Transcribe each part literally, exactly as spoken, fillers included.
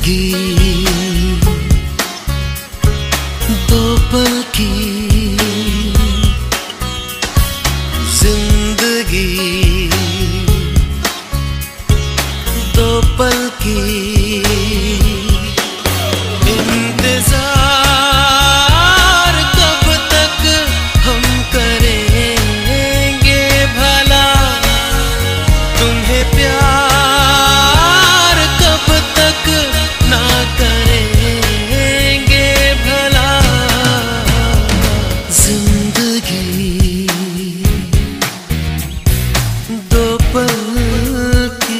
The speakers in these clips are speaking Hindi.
दो पल की जिंदगी, दो पल की इंतजार कब तक हम करेंगे भला, तुम्हें प्यार कब तक ना करेंगे भला। जिंदगी दो पल की।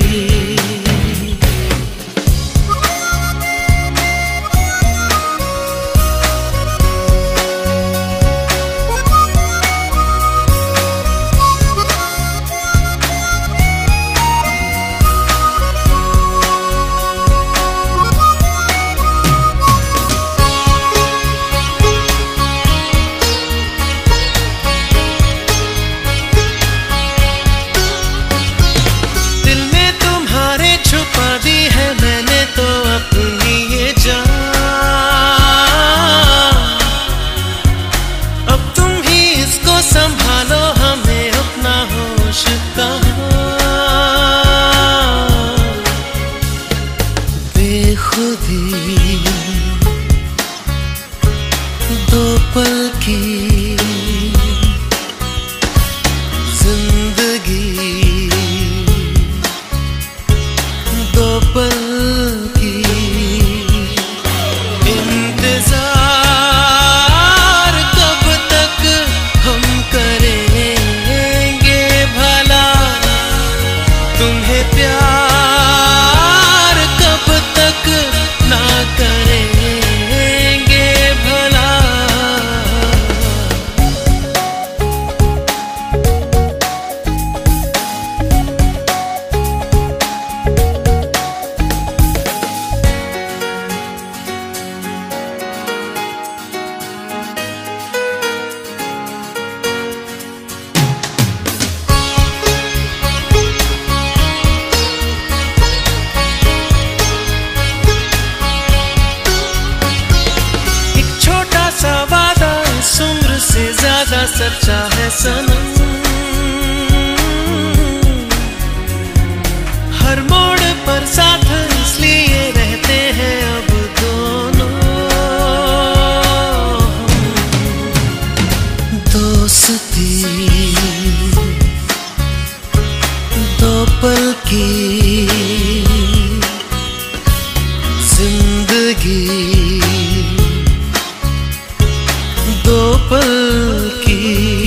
संभालो हमें अपना होश कहाँ, बेखुदी दो पल की जिंदगी, दो पल की इंतजार प्यार कब तक ना करेंगे भला। ज्यादा सच्चा है सनम, हर मोड़ पर साथ इसलिए रहते हैं अब दोनों। दोस्ती दो पल की जिंदगी, दो पल की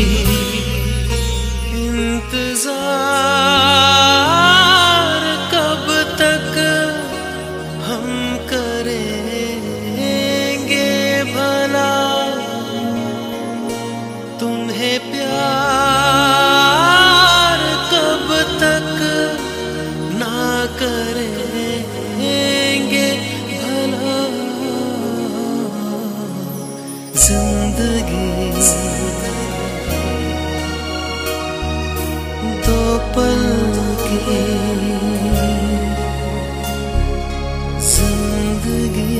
इंतजार कब तक हम करेंगे भला, तुम्हें प्यार कब तक ना करेंगे भला। जिंदगी दो पल की जिंदगी।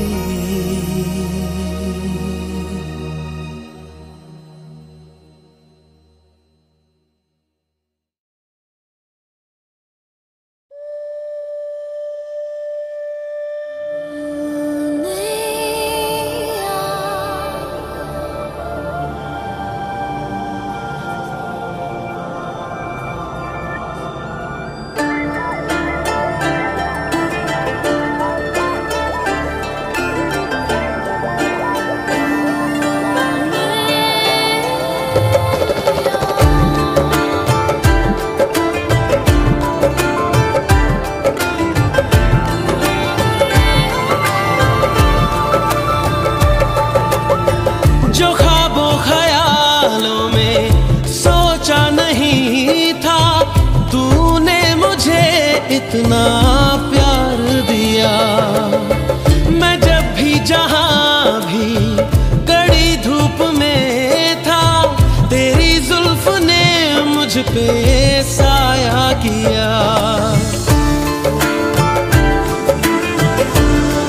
इतना प्यार दिया, मैं जब भी जहां भी कड़ी धूप में था, तेरी जुल्फ ने मुझ पे साया किया।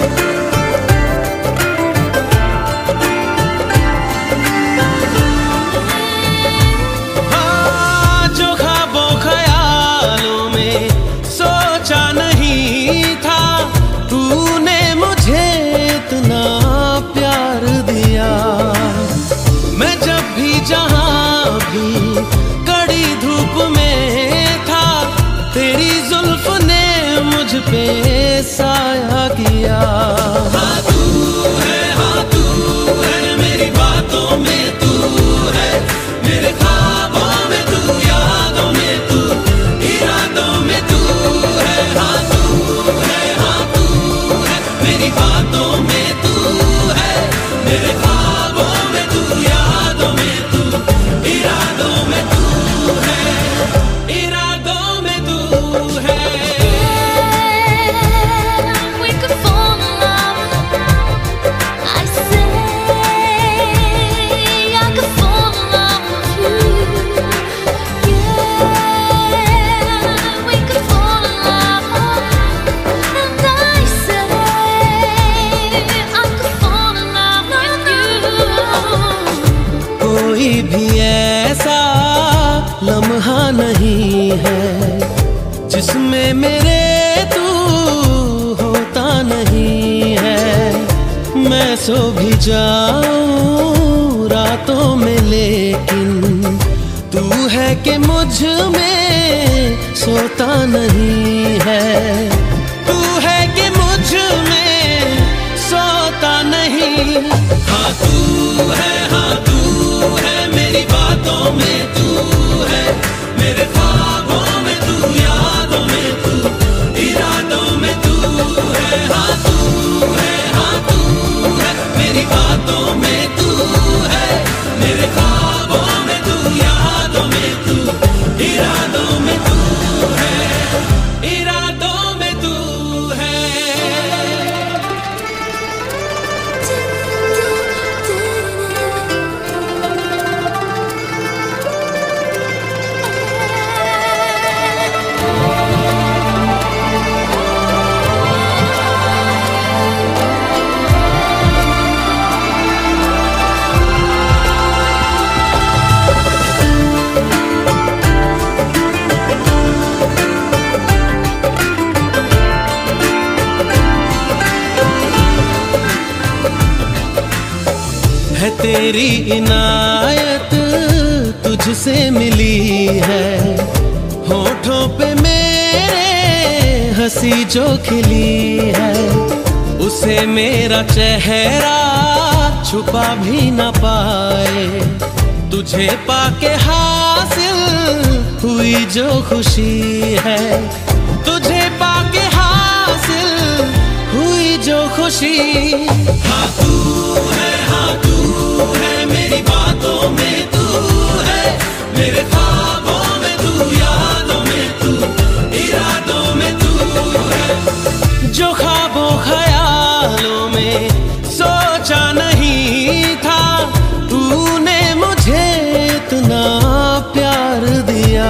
जिसमें मेरे तू होता नहीं है। मैं सो भी जाऊं रातों में लेकिन तू है कि मुझ में सोता नहीं है। तू है कि मुझ में सोता नहीं। हाँ तू है, हाँ तू है, मेरी बातों में तू है, मेरे ख्वाबों में तू, यादों में तू, इरादों में तू है। हाँ तू है, हाँ तू है, मेरी बातों में तू है, मेरे ख्वाबों में तू, यादों में तू, इरादों में तू है, इरादों में तू है। है तेरी इनायत तुझसे मिली है, होठों पे मेरे हंसी जो खिली है, उसे मेरा चेहरा छुपा भी न पाए। तुझे पाके हासिल हुई जो खुशी है, तुझे पाके हासिल हुई जो खुशी। हाँ तू है, हाँ तू है, मेरी बातों में तू है, मेरे ख्वाबों में तू, यादों में तू, इरादों में तू है। जो ख्वाबों ख्यालों में सोचा नहीं था, तूने मुझे इतना प्यार दिया।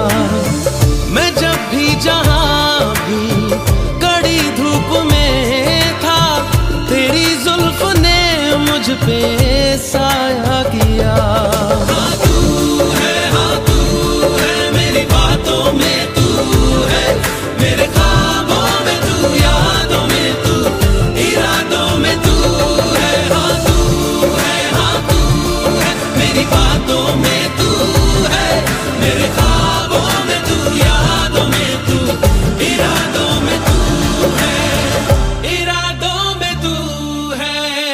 मैं जब भी जहां भी कड़ी धूप में था, तेरी जुल्फ ने मुझ पे साया किया। हाँ तू है, हाँ तू है, मेरी बातों में तू है, मेरे ख्वाबों में तू, यादों में तू, इरादों में तू है। हाँ तू है, हाँ तू है, मेरी बातों में तू है, मेरे ख्वाबों में तू, यादों में तू, इरादों में तू है, इरादों में तू है।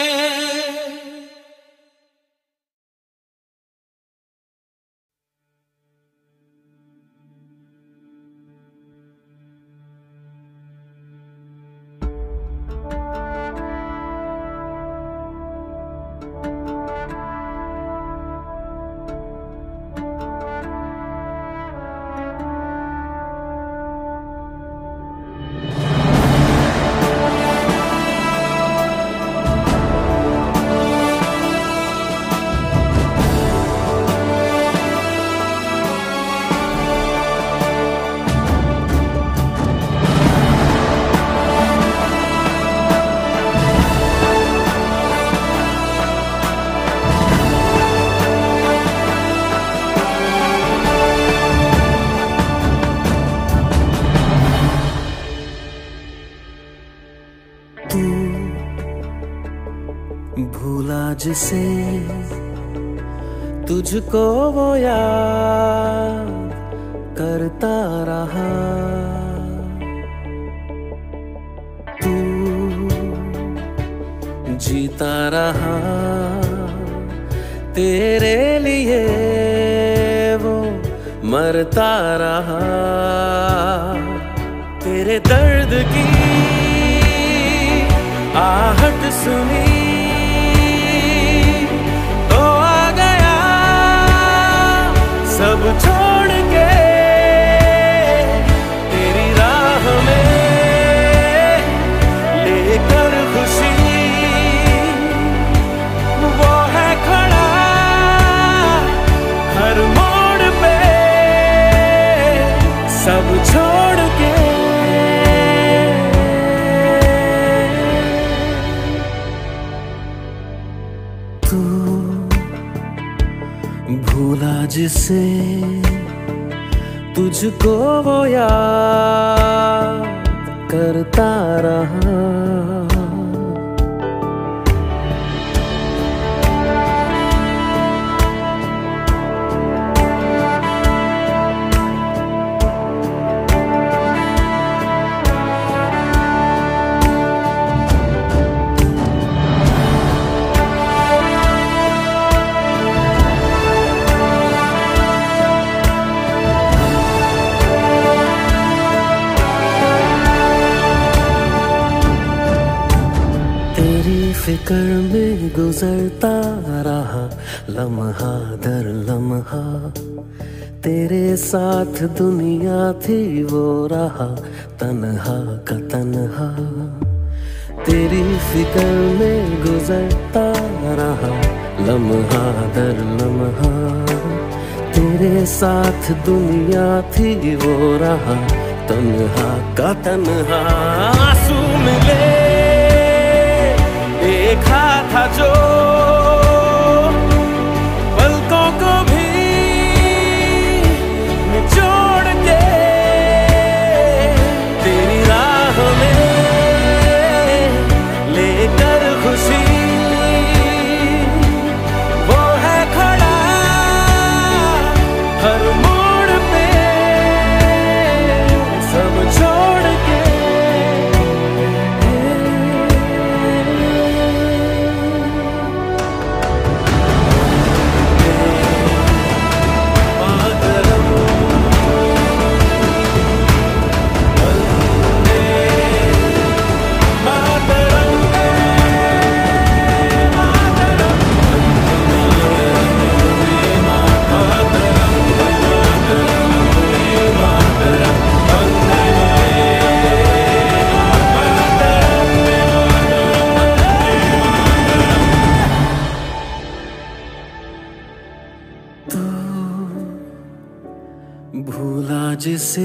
भूला जिसे तुझको वो याद करता रहा, तू जीता रहा तेरे लिए, वो मरता रहा। तेरे दर्द की आहट सुनी तो आ गया सब छोड़ के तेरी राह में, लेकर खुशी वो है खड़ा हर मोड़ पे सब छोड़ के। भूला जिसे तुझको तुझको वो याद करता रहा। फिक्र में गुजरता रहा लम्हा दर लम्हा, तेरे साथ दुनिया थी वो रहा तन्हा का तन्हा। तेरी फिक्र में गुजरता रहा लम्हा दर लम्हा, तेरे साथ दुनिया थी वो रहा तन्हा का तन्हा। आंसू मिले देखा था जो पलकों को भी निचोड़ के, तेरी राह में लेकर खुशी वो है खड़ा हर मोड़ पे सब छोड़ के। भूला जिसे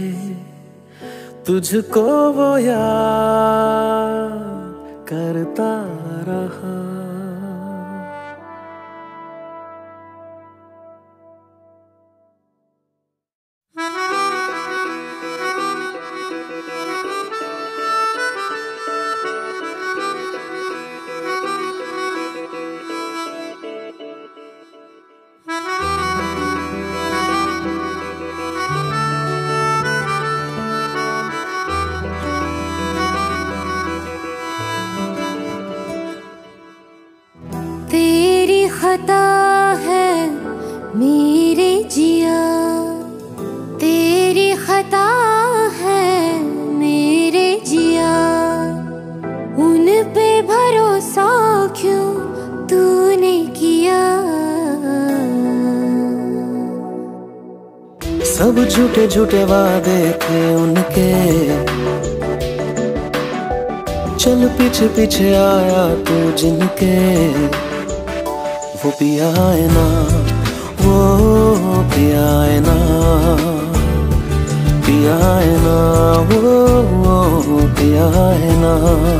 तुझको वो याद करता रहा। खता है मेरे जिया, तेरी खता है मेरे जिया, उन पे भरोसा क्यों तूने किया। सब झूठे झूठे वादे थे उनके, चल पीछे पीछे आया तू जिनके। वो पिया है ना, वो पिया है ना, पिया है ना, वो, वो पिया है ना।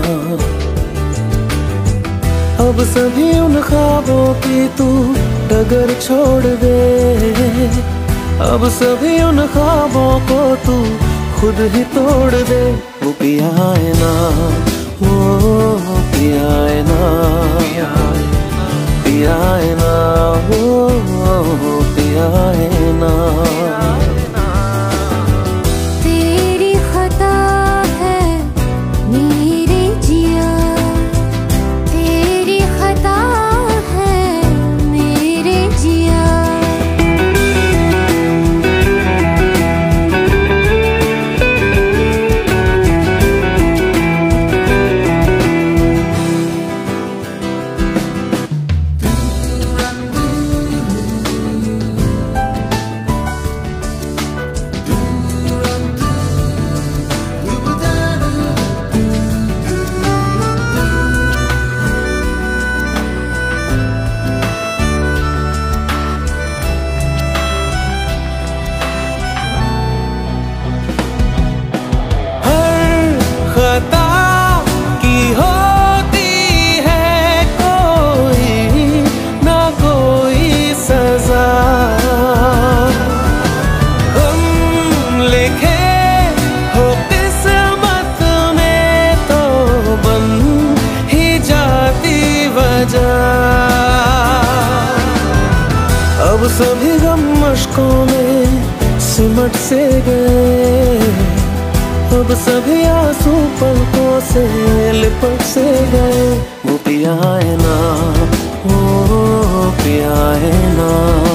अब सभी उन ख्वाबों की तू डगर छोड़ दे, अब सभी उन ख्वाबों को तू खुद ही तोड़ दे। वो पिया है ना, वो पिया है ना, पिया है ना, वो पिया है ना। तेरी खता है मेरे जिया, तेरी खता है मेरे जिया। सभी गम मशकों में सिमट से गए, अब सभी आंसू पलकों से लिपट से गए। वो पिया है ना, वो पिया है ना,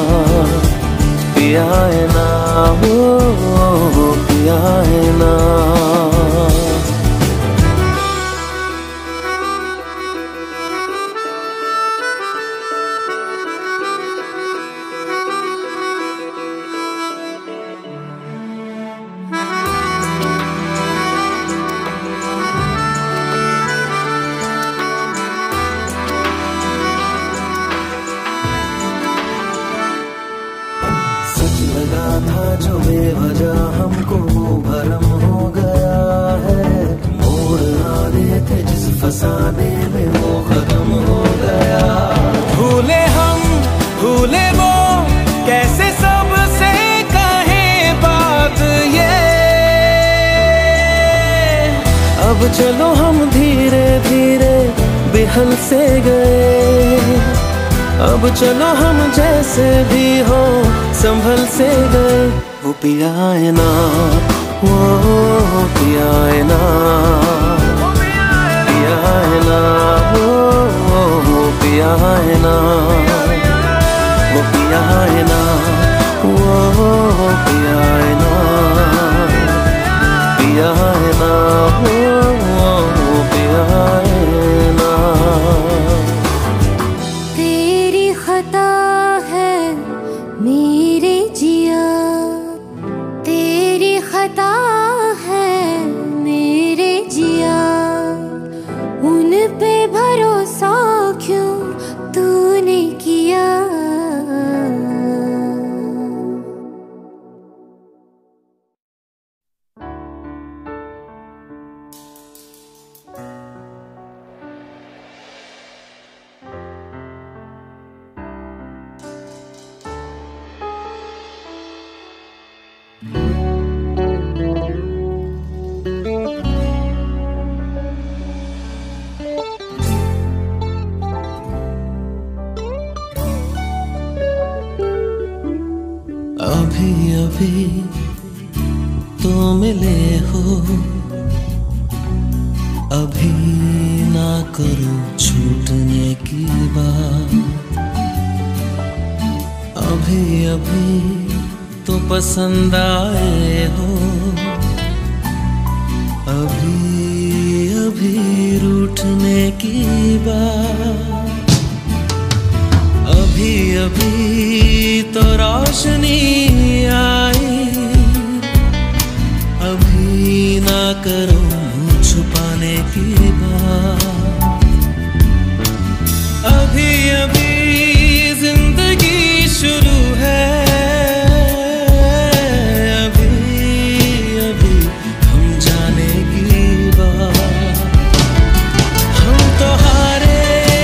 पिया है ना, वो पिया है ना। लगा था जो बेवजह हमको वो भरम हो गया है, मोड़ आने थे जिस फसाने में वो खत्म हो गया। भूले हम भूले वो कैसे सबसे कहें बात ये, अब चलो हम धीरे धीरे बिहल से गए, अब चलो हम जैसे भी हो संभल से गए। वो पिया है ना, वो पिया है ना, पिया है ना, वो पिया है ना, वो पिया है ना, वो पिया है ना, पिया है ना, वो पिया है ना। खता है मेरे जिया, तेरी खता है मेरे जिया, उन पे भरोसा क्यों तूने किया। अभी अभी तो मिले हो, अभी ना करो छूटने की बात, अभी अभी तो पसंद आए हो, अभी अभी रूठने की बात, अभी अभी तो रोशनी आई, अभी ना करो मुँह छुपाने की बात, अभी अभी जिंदगी शुरू है, अभी अभी हम जाने की बात। हम तो हारे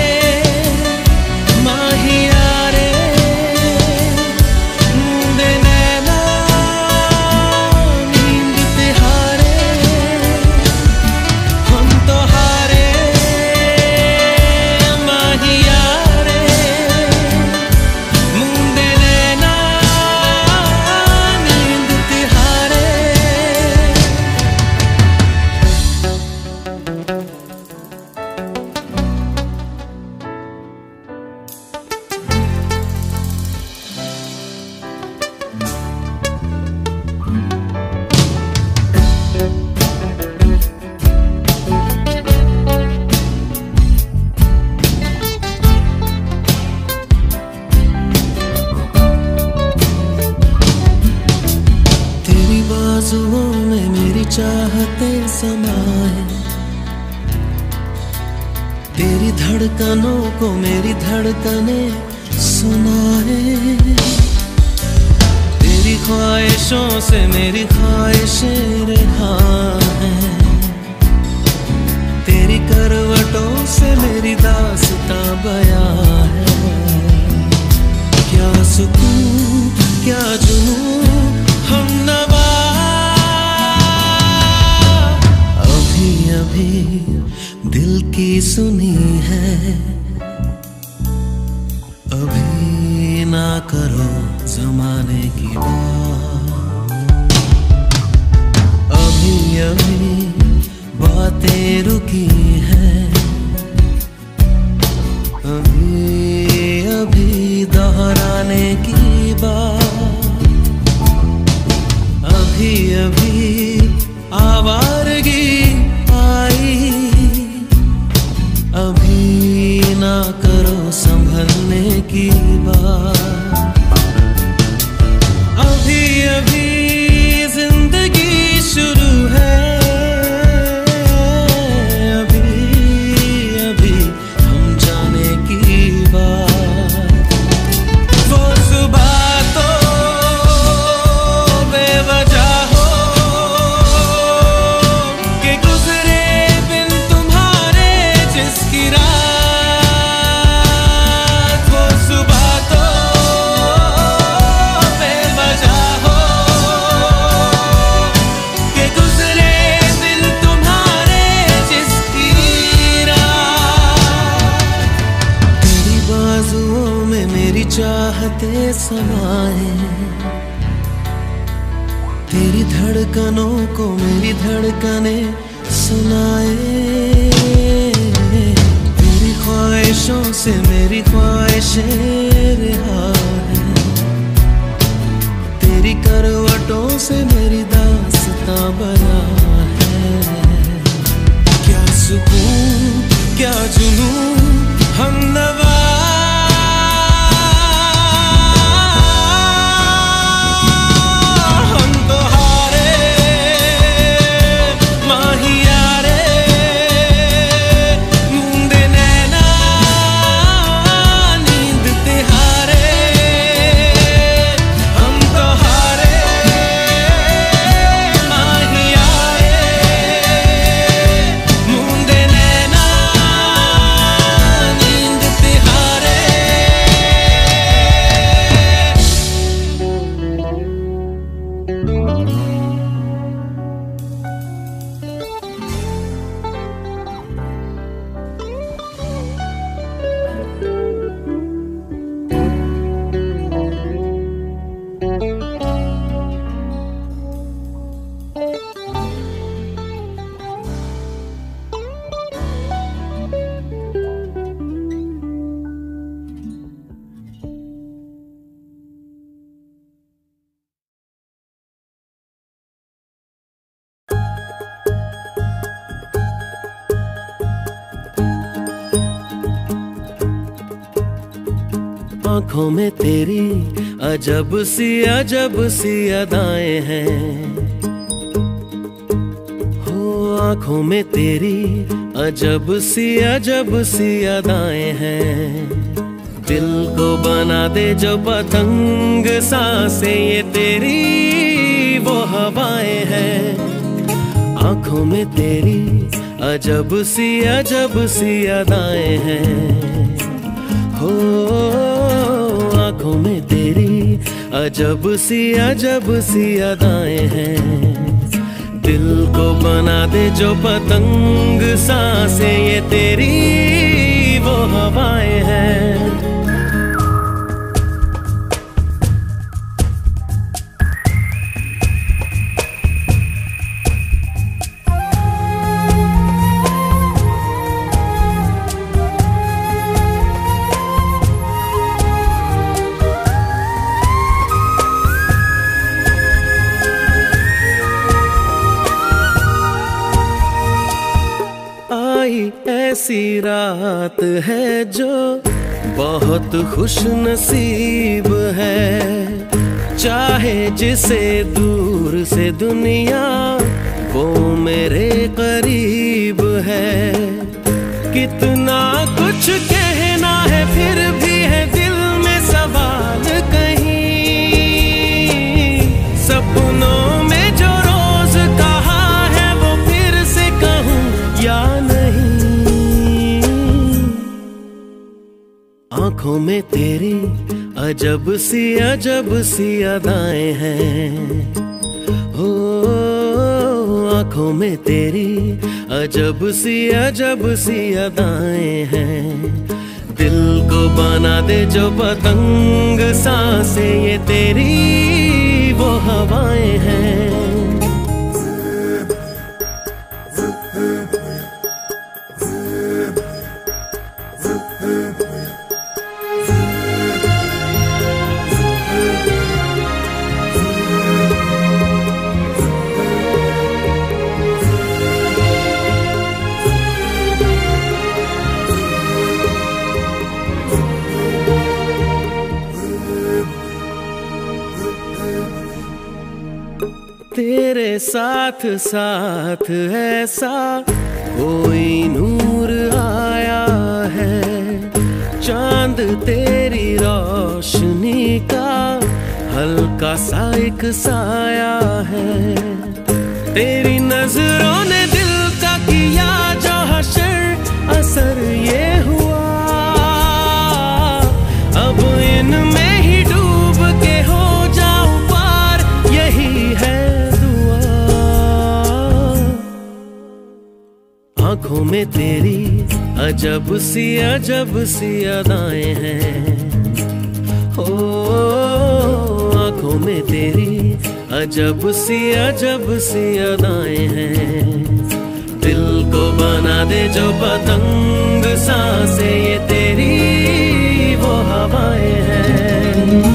बाजुओं में मेरी चाहते समाए, तेरी धड़कनों को मेरी धड़कने सुनाए, तेरी ख्वाहिशों से मेरी ख्वाहिशें रिहा हैं, तेरी करवटों से मेरी दास्तां बयां है। क्या सुकून क्या जुनून हम नवा, अभी अभी दिल की सुनी है, अभी ना करो अभी आवारगी आई, अभी ना करो संभलने की बात। अभी अभी जिंदगी शुरू है, अभी अभी हम जाने की बात। वो सुबह तो बेवजह हो कि गुजरे बिन तुम्हारे जिसकी रात। वो सुबह तो बेवजह हो कि गुजरे बिन तुम्हारे जिसकी रात। तेरी बाजुओं में मेरी चाहते समाए, तेरी धड़कनों को मेरी धड़कने सुनाए, तेरी ख्वाहिशों से मेरी ख्वाहिशें रिहा है, तेरी करवटों से मेरी दास्तां बना है। क्या सुकून क्या जुनून हमनवा, हम तो हारे माहिया रे, मूंदे नैना नींद तिहारे। हम तो हारे माहिया रे, मूंदे नैना नींद तिहारे। आँखों में तेरी अजब सी अजब सी अदाएं हैं, हो आँखों में तेरी अजब सी अजब सी अदाएं हैं। दिल को बना दे जो पतंग सांसें ये तेरी वो हवाएं हैं। आँखों में तेरी अजब सी अजब सी अदाएं हैं, हो आँखों में तेरी अजब सी अजब सी अदाएं हैं। दिल को बना दे जो पतंग सांसें ये तेरी वो हवाएं हैं। ऐसी रात है जो बहुत खुश नसीब है, चाहे जिसे दूर से दुनिया वो मेरे करीब है। कितना कुछ कहना है फिर भी है दिल में सवाल कहीं, सपनों में जो रोज कहा है वो फिर से कहूँ या नहीं। आँखों में तेरी अजब सी अजब सी अदाएं हैं, हो आँखों में तेरी अजब सी अजब सी अदाएं हैं। दिल को बना दे जो पतंग सांसें ये तेरी वो हवाएं हैं। साथ साथ ऐसा कोई नूर आया है, चांद तेरी रोशनी का हल्का सा एक साया है। तेरी नजरों ने दिल का किया जो हशर, असर ये हुआ अब इनमें ही डूब के हो जाऊं पार, यही है दुआ। आंखों में तेरी अजब सी अजब सी अदाएं हैं, ओ आंखों में तेरी अजब सी अजब सी अदाएं हैं। दिल को बना दे जो पतंग सांसें, ये तेरी वो हवाएं हैं।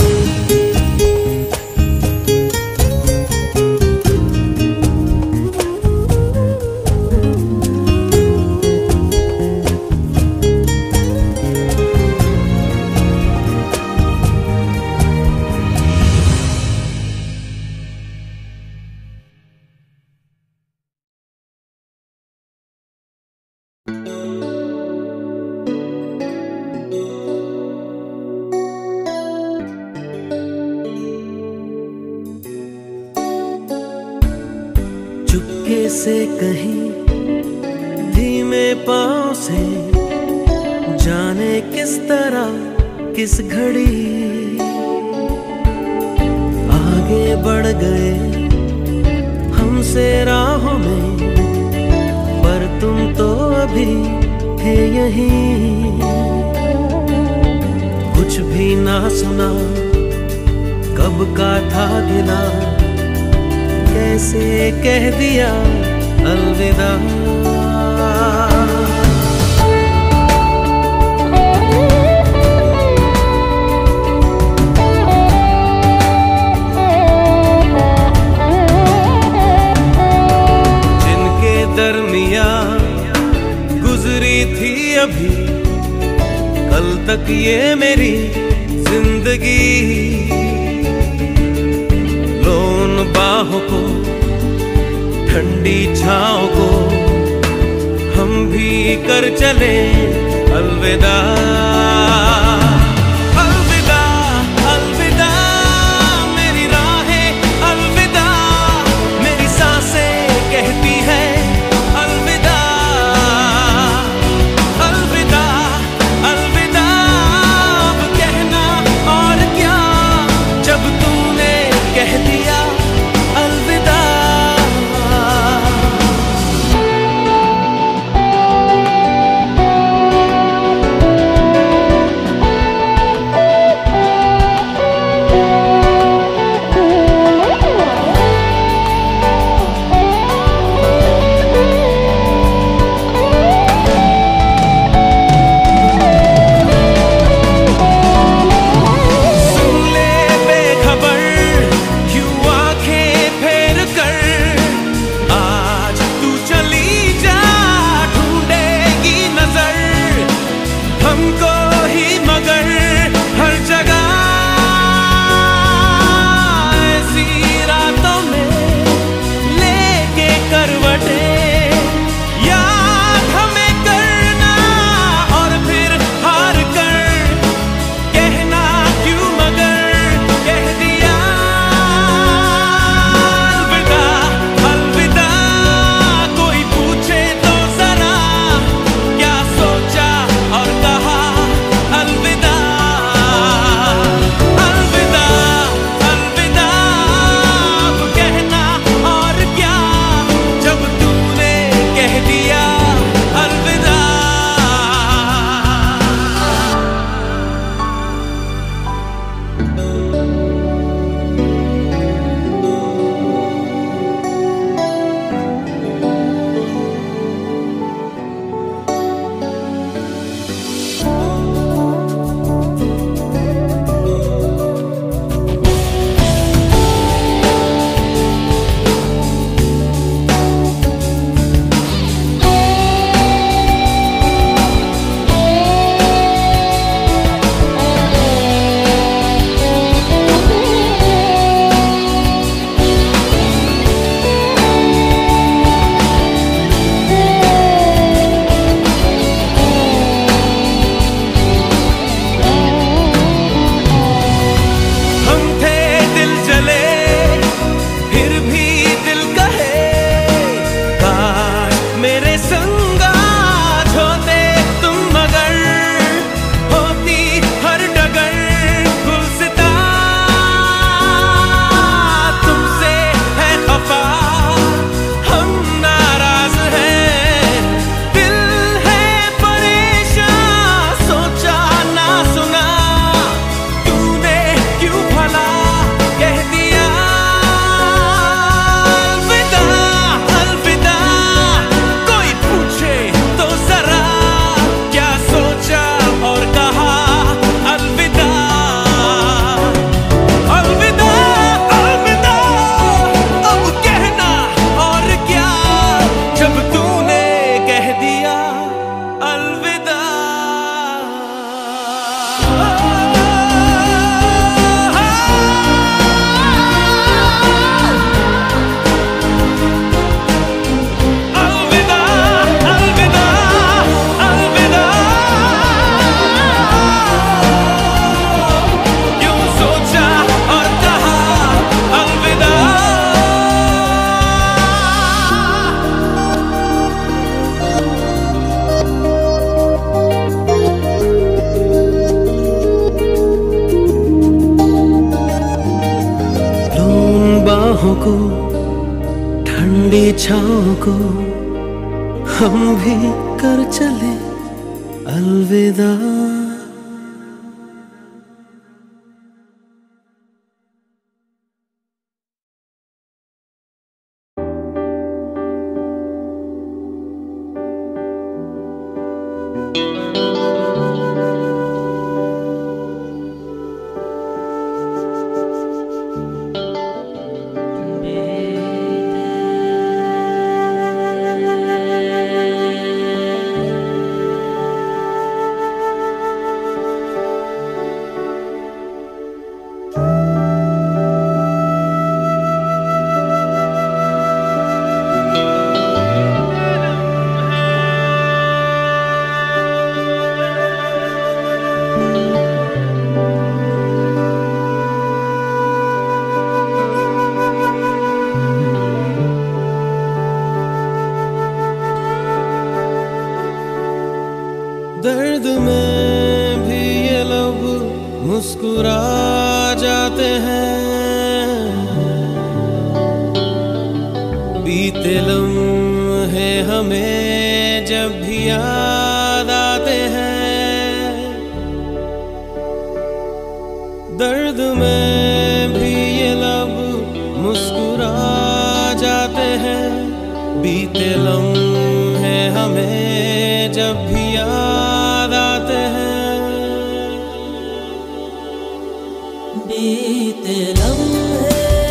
चुपके से कहीं धीमे पाँव से, जाने किस तरह किस घड़ी आगे बढ़ गए हमसे राहों में, पर तुम तो अभी थे यहीं। कुछ भी ना सुना कब का था गिला, कैसे कह दिया अलविदा। जिनके दरमिया गुजरी थी अभी कल तक ये मेरी जिंदगी, लोन बाहों को ठंडी छाँव को हम भी कर चले अलविदा। अलविदा अलविदा मेरी राहें, अलविदा मेरी सांसें कहती है अलविदा। अलविदा अलविदा अब कहना और क्या, जब तूने कह दिया अलविदा। ठंडी छाँव को हम भी कर चले अलविदा। दर्द में भी ये लब मुस्कुरा जाते हैं, बीते लम्हे हमें जब भी याद आते हैं। दर्द में भी ये लब मुस्कुरा जाते हैं, बीते लम्हे हमें जब भी याद आते हैं। बीते लम्हे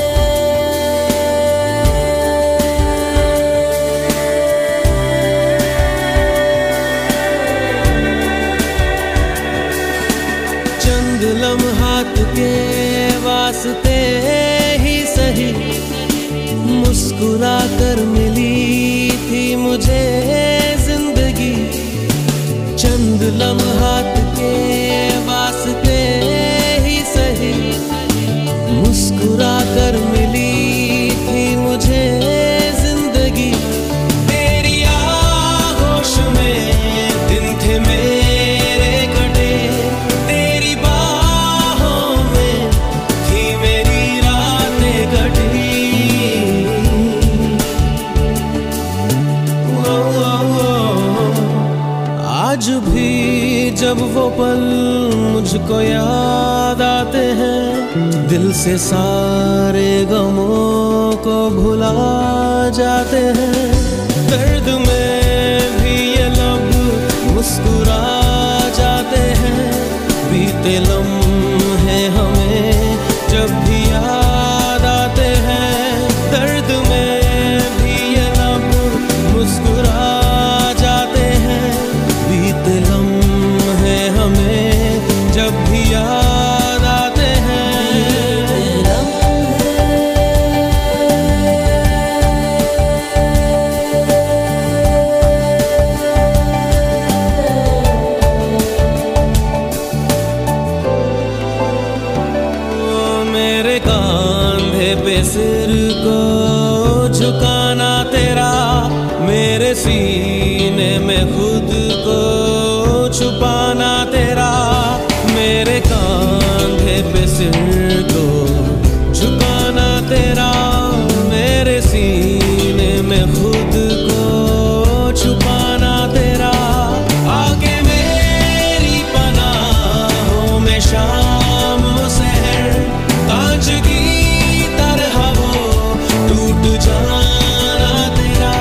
चंद लम्हात के वास्ते ही सही मुस्कुरा कर मिली थी मुझे जिंदगी। चंद लम्हात के वास्ते ही सही मुस्कुरा कर मिली थी मुझे जिंदगी। तेरी आगोश में दिन थे मेरे कटे, तेरी बाहों में थी मेरी रातें कटी। ओ, ओ, ओ, आज भी जब वो पल मुझको याद आते हैं, दिल से सारे गमों को भुला जाते हैं। दर्द में भी ये लब मुस्कुरा जाते हैं, बीते लम्हे हमें जब भी याद आते हैं। दर्द में भी ये लब मुस्कुरा जाते हैं, बीते लम्हे हमें जब भी याद आते हैं। मेरे कांधे पे सिर को झुकाना तेरा, मेरे सीने में खुद को छुपाना तेरा। मेरे कांधे पे सिर को झुकाना तेरा, मेरे सीने में खुद को छुपाना तेरा। आगे मेरी पनाहों में शाम सहर, कांच की तरह वो टूट जाना तेरा।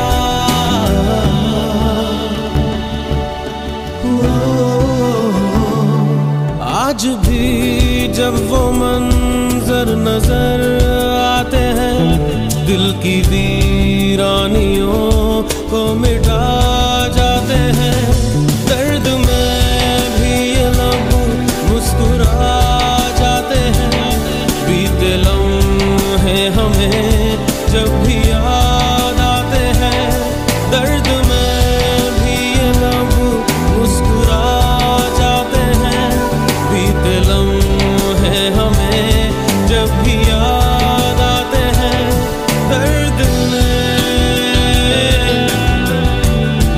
आज भी जब वो मंजर नजर आते हैं, दिल की वीरानियों को मिटा जाते हैं। दर्द में भी ये लब मुस्कुरा जाते हैं, बीते लम्हे हमें जब भी याद आते हैं। दर्द में भी ये लब मुस्कुरा जाते हैं, बीते लम्हे हमें जब भी याद आते हैं। दर्द में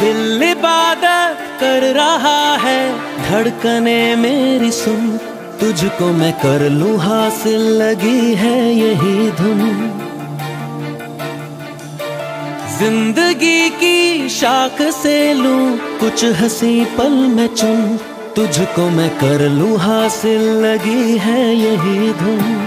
दिल इबादत कर रहा है, धड़कने मेरी सुन, तुझको मैं कर लूं हासिल, लगी है यही धुन। जिंदगी की शाख से लूं कुछ हंसी पल में चुन, तुझको मैं कर लूं हासिल, लगी है यही धुन।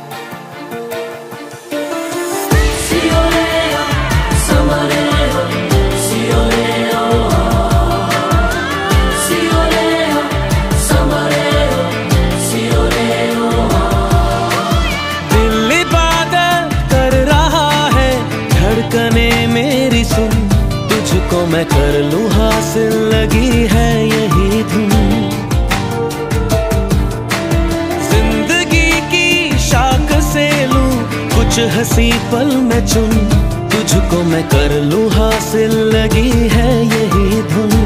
मेरी सुन, तुझको मैं कर लूं हासिल, लगी है यही धुन। जिंदगी की शाख से लूं कुछ हंसी पल में चुन, तुझको मैं कर लूं हासिल, लगी है यही धुन।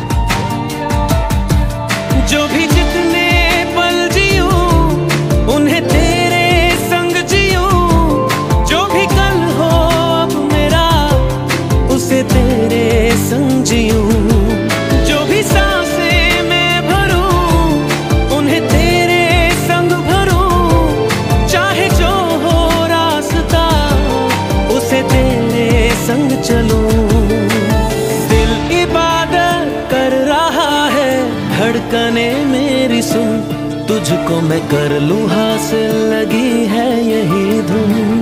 जो भी जितने पल जियूं उन्हें तेरे संग जियूं, जो भी कल हो अब मेरा उसे तेरे संग जियूं, जो भी सांसें मैं भरूं उन्हें तेरे संग भरूं, चाहे जो हो रास्ता उसे तेरे संग चलूं। दिल इबादत कर रहा है, धड़कने मेरी सुन, तुझको मैं कर लूं हासिल, लगी है यही धुन।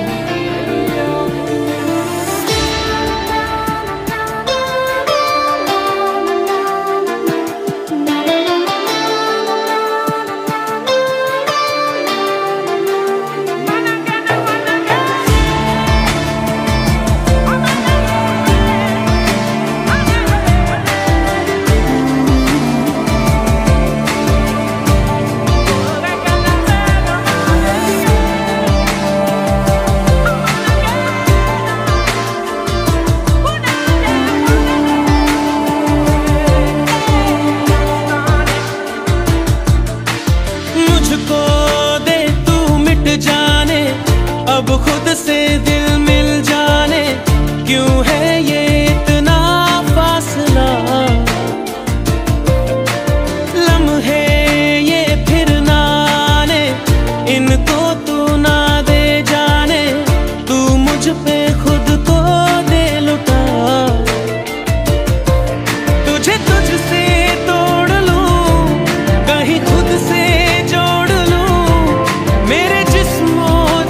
अब खुद से दिल मिल जाने, क्यों है ये इतना फासला, लम्हे ये फिर ना आने, इनको तू ना दे जाने, तू मुझ पे खुद को दे लुटा। तुझे तुझसे तोड़ लूं, कहीं खुद से जोड़ लूं, मेरे जिस्मों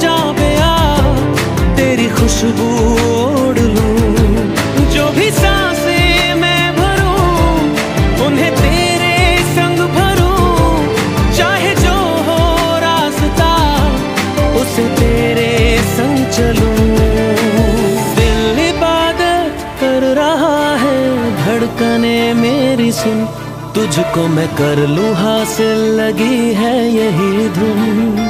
खुशबू ओढ़ लूं, जो भी सांसें मैं भरूं उन्हें तेरे संग भरूं, चाहे जो हो रास्ता उसे तेरे संग चलूं। दिल इबादत कर रहा है, धड़कने मेरी सुन, तुझको मैं कर लूं हासिल, लगी है यही धुन।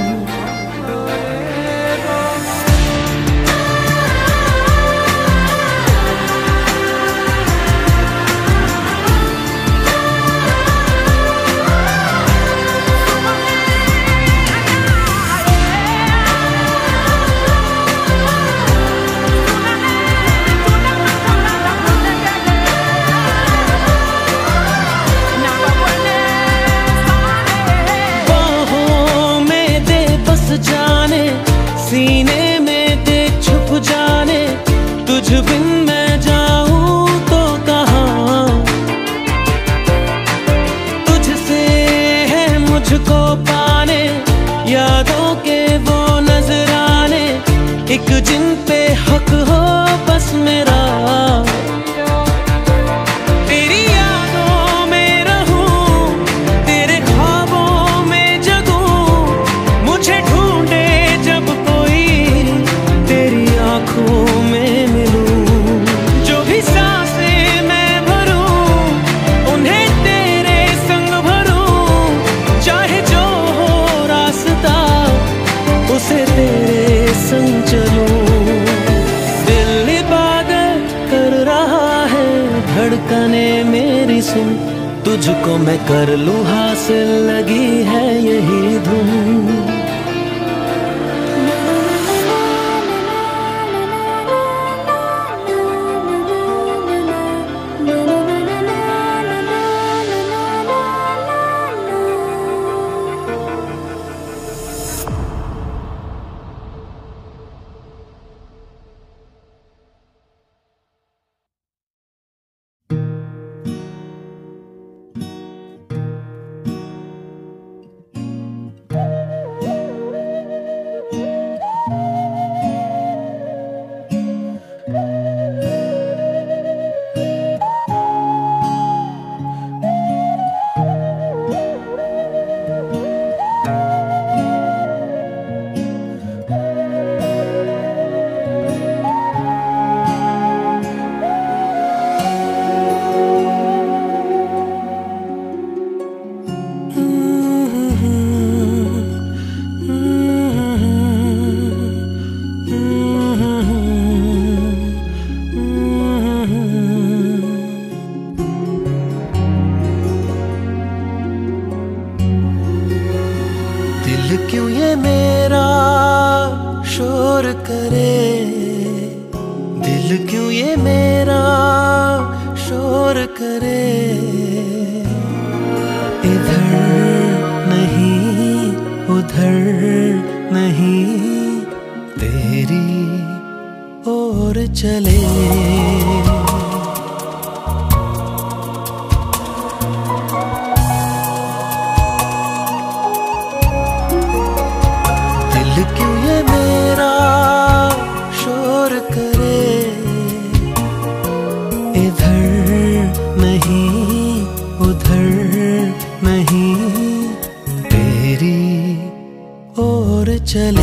जाने सीने में दे छुप जाने, तुझ बिन मैं जाऊं तो कहाँ, तुझसे है मुझको पाने, यादों के वो नजराने, एक जिन पे हक हो बस मेरा। तेरी यादों में रहूं, तेरे ख्वाबों में जगूं, मुझे ढूंढे जब कोई तेरी आंखों में मिलूं, जो भी सांसें मैं भरूं उन्हें तेरे संग भरूं, चाहे जो हो रास्ता उसे तेरे संग चलूं। दिल इबादत कर रहा है, धड़कने मेरी सुन, तुझको मैं कर लूं हासिल, लगी है यही धुन। करे, इधर नहीं उधर नहीं, तेरी ओर चले। दिल क्यों ये मेरा शोर करे, इधर नहीं उधर नहीं, तेरी ओर चले।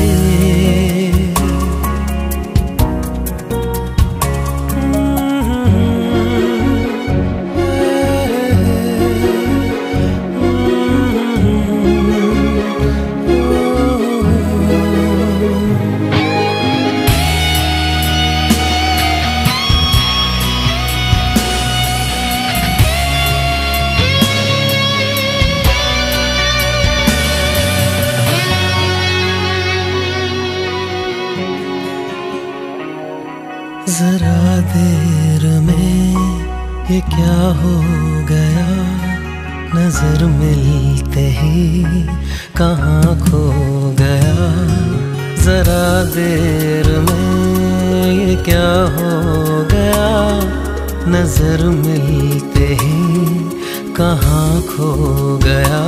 जरा देर में ये क्या हो गया, नजर मिलते ही कहाँ खो गया। जरा देर में ये क्या हो गया, नजर मिलते ही कहाँ खो गया।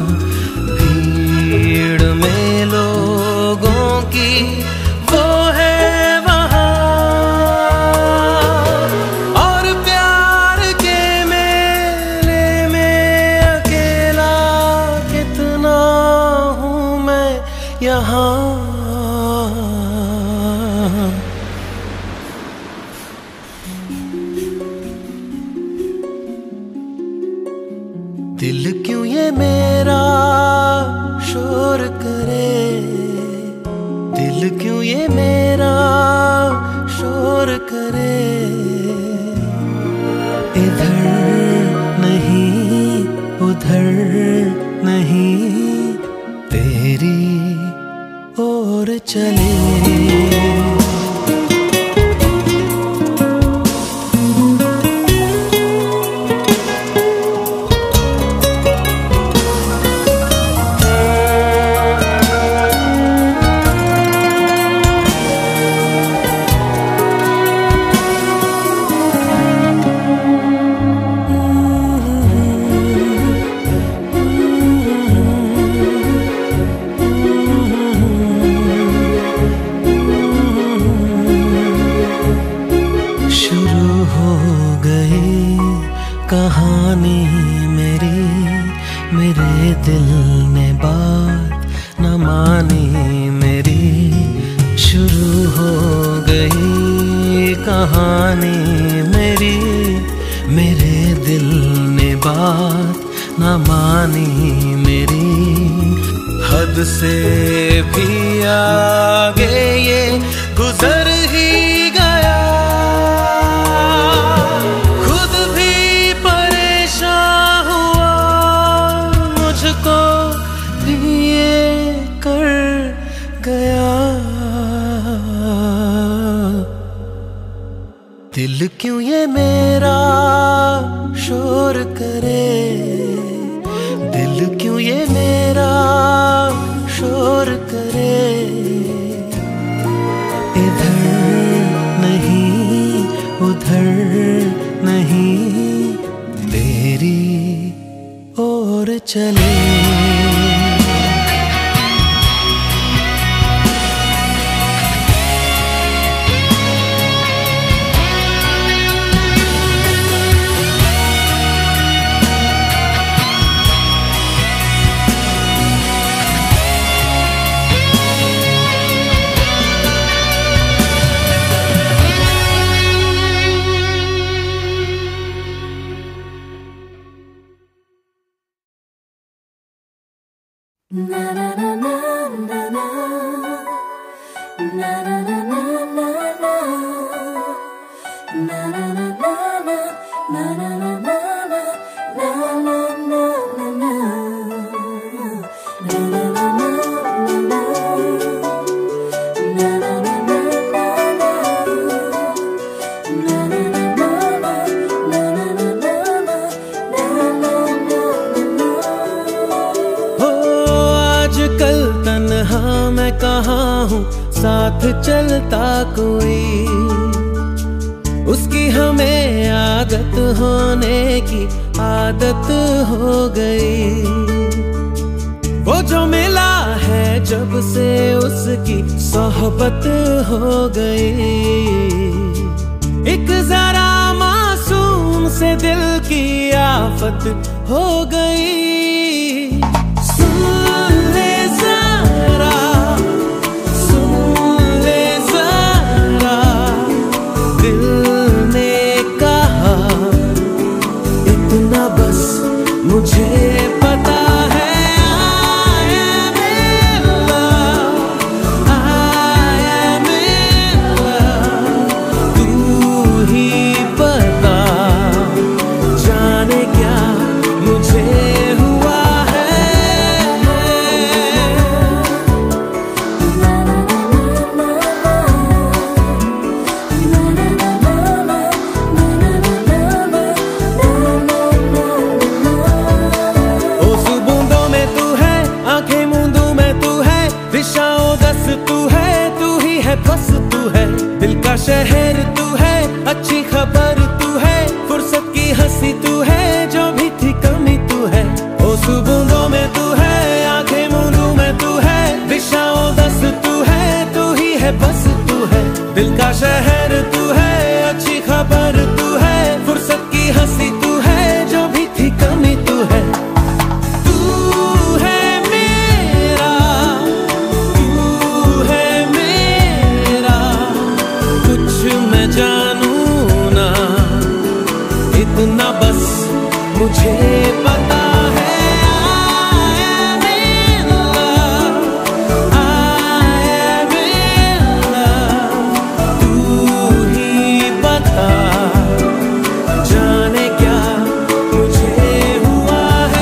भीड़ में लोगों की वो है यहाँ। दिल क्यों ये मेरा शोर करे, दिल क्यों ये मेरा शोर करे, इधर नहीं उधर नहीं, तेरी ओर चले। कहानी मेरी, मेरे दिल ने बात न मानी मेरी। शुरू हो गई कहानी मेरी, मेरे दिल ने बात न मानी मेरी। हद से भी आगे ये गुजर ही गया, मुझको भी ये कर गया। दिल क्यों ये मेरा शोर करे, दिल क्यों ये मेरा शोर करे, इधर नहीं उधर नहीं, तेरी ओर चले। Na na na na na na na na na na na na na na na na na na na साथ चलता कोई, उसकी हमें आदत होने की आदत हो गई। वो जो मिला है जब से उसकी सोहबत हो गई। एक जरा मासूम से दिल की आफत हो गई। सुन ले जरा, सुन ले जरा, दिल ने कहा इतना बस मुझे पता है। तू है, तू ही है, बस तू है, दिल का शहर तू है, अच्छी खबर तू है, फुर्सत की हंसी तू है, जो भी थी कमी तू है। ओ सुबूंदों में तू है, आंखें मूंदों में तू है, दिशाओं दस तू है, तू ही है, बस तू है, दिल का शहर तू है, अच्छी खबर तू है, फुर्सत की हंसी तू है, जो भी थी कमी तू है। इतना बस मुझे पता है। I am in love, I am in love, तू ही बता जाने क्या मुझे हुआ है।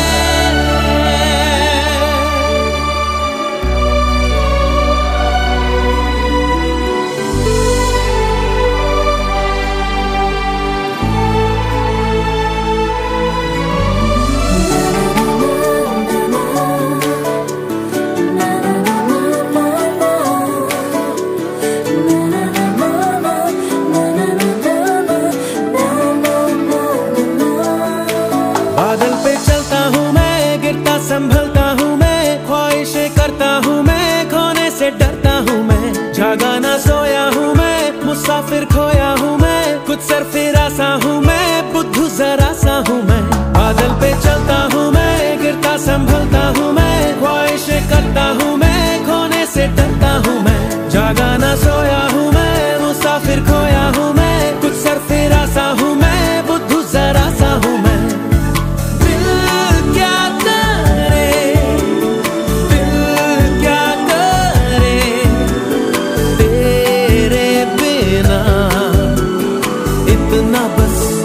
बादल पे चलता हूँ मैं, गिरता संभलता हूँ मैं, ख्वाहिशें करता हूँ मैं, खोने से डरता हूँ मैं, जागा ना सोया हूँ मैं, मुसाफिर खोया हूँ मैं, कुछ सरफिरा सा हूँ मैं, बुद्धू जरा सा हूँ मैं। बादल पे चलता हूँ मैं, गिरता संभलता हूँ मैं, ख्वाहिशें करता हूँ मैं, खोने से डरता हूँ मैं, जागा ना सोया हूँ मैं, मुसाफिर खोया हूँ मैं, कुछ सरफिरा सा हूँ मैं, बुद्धू जरा सा हूँ मैं। इतना बस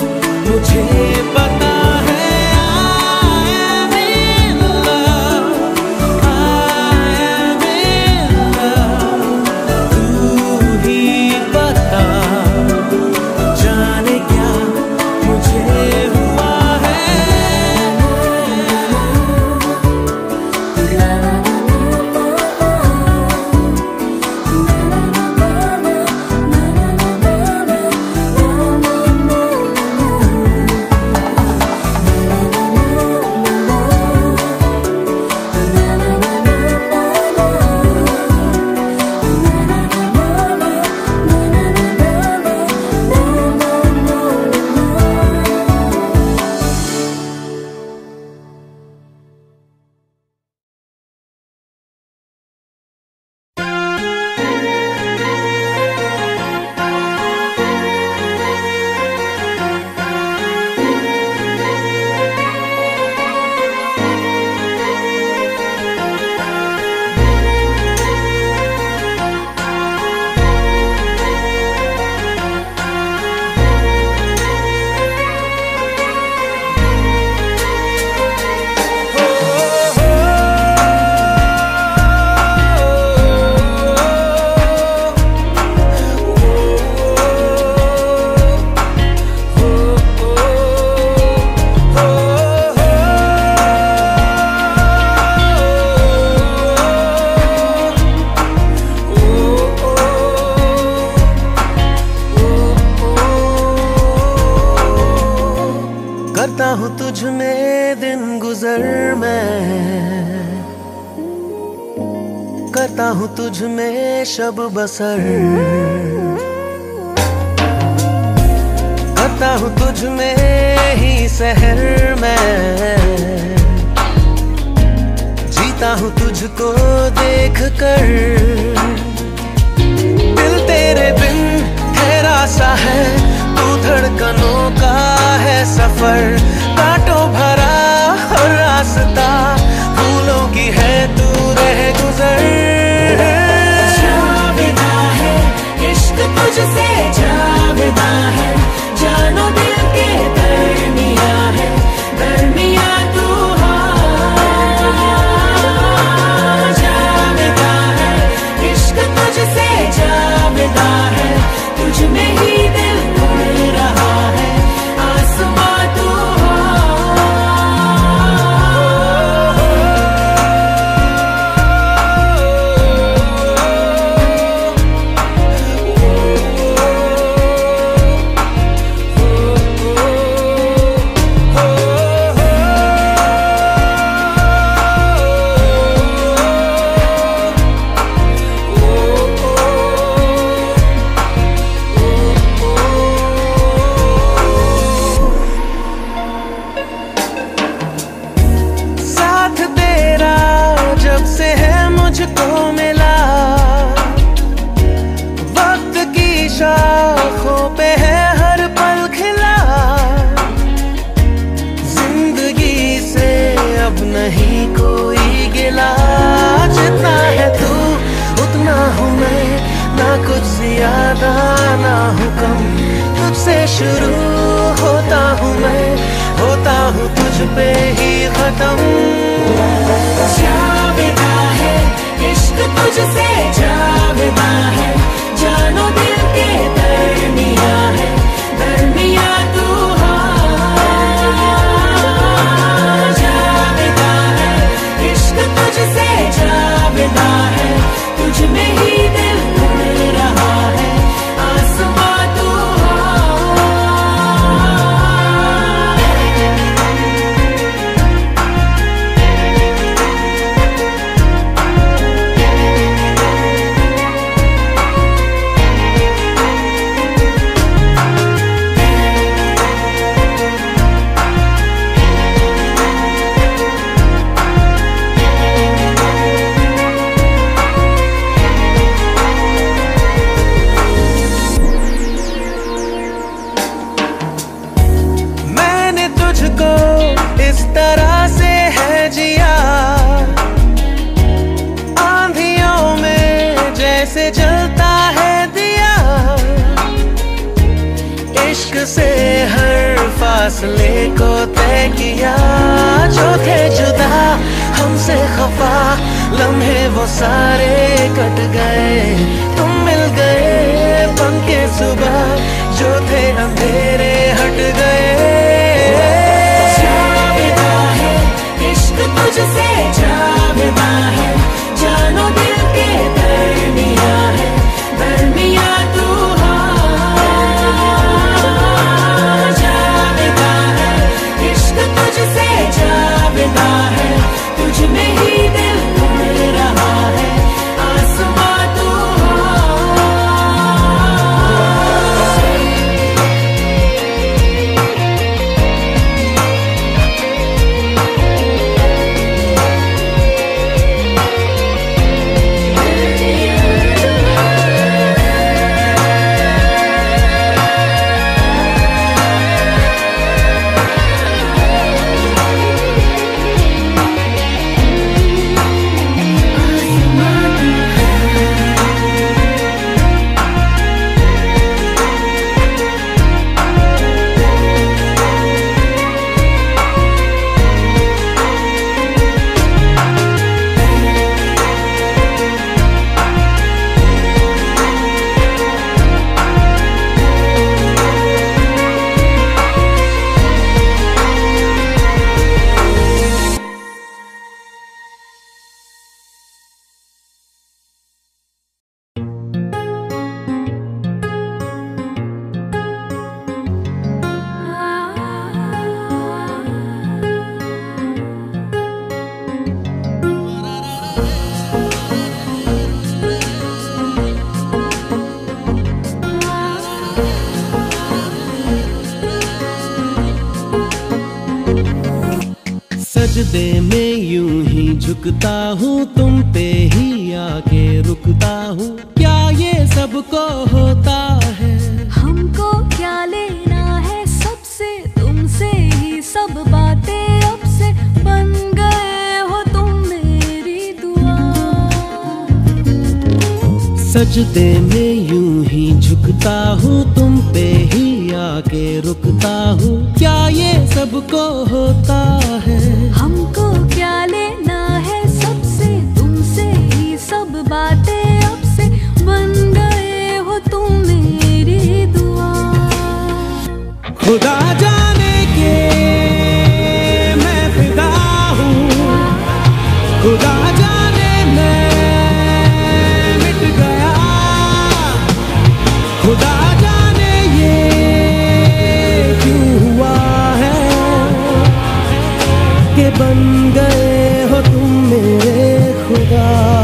करता हूँ तुझ में दिन गुजर मैं, करता हूँ तुझ में शब बसर, करता हूँ तुझ में ही सहर मैं, जीता हूँ तुझको देख कर। दिल तेरे बिन ठहरा सा है, तू धड़कनों का है सफर, कांटों भरा हर रास्ता, फूलों की है तू रह गुजर। जावेदा है इश्क तुझसे, जावेदा है जानो दिल के दरमिया है, दरमिया तू जावेदा है इश्क तुझसे, जावेदा है तुझ में ही दिल उड़ रहा है, आसमां तू मुझको मिला, वक्त की शाखों पे है हर पल खिला, जिंदगी से अब नहीं कोई गिला, जितना है तू उतना हूँ मैं, ना कुछ ज्यादा ना हूँ कम, तुझसे शुरू होता हूँ मैं, होता हूँ तुझ पे ही खत्म। जावेदा है इश्क तुझसे, जावेदा है जानो दिल के दरमिया है, दरमिया तू जावेदा है इश्क तुझसे, जावेदा है तुझ में ही दिल उड़ रहा है, आसमां तू इस तरह से है जिया, आंधियों में जैसे जलता है दिया, इश्क से हर फासले को तय किया, जो थे जुदा हमसे खफा लम्हे वो सारे कट गए, तुम मिल गए बन के सुबह, जो थे अंधेरे हट गए। तुझसे जावेदा है जानो दिल के दरमिया है, दरमिया तू जावेदा है इश्क तुझसे, जावेदा है तुझ में ही दिल उड़ रहा है, आसमां तू सजदे में यूं ही झुकता हूँ, तुम पे ही आके रुकता हूँ, क्या ये सबको होता है? हमको क्या लेना है सबसे, तुमसे ही सब बातें अब से, बन गए हो तुम मेरी दुआ। सजदे में यूं ही झुकता हूँ, तुम पे ही आके रुकता हूँ, क्या ये सबको होता है? हमको क्या लेना है सबसे, तुमसे ही सब बातें अब से, बन गए हो तुम मेरी दुआ। खुदा जाने के मैं फिदा हूँ, खुदा जाने मैं मिट गया, खुदा जाने ये क्यों हुआ है कि बन गए हो तुम मेरे खुदा।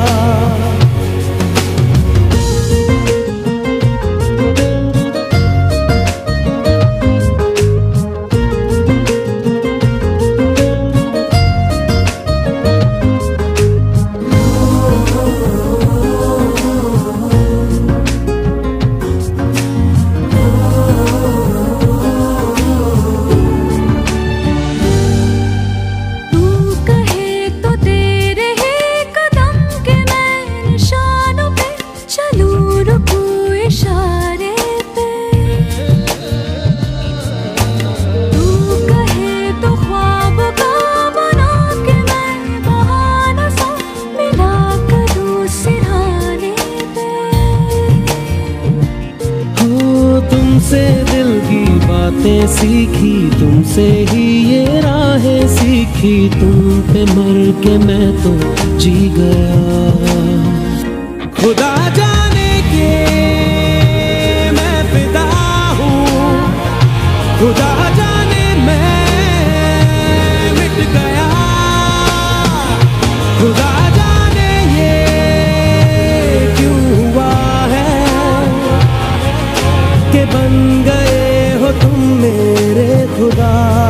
तुमसे दिल की बातें सीखी, तुमसे ही ये राहें सीखी, तुम पे मर के मैं तो जी गया। खुदा जाने के मैं फिदा हूँ, खुदा जाने मैं मिट गया, खुदा जाने ये क्यों हुआ है कि बन गए हो तुम मेरे खुदा।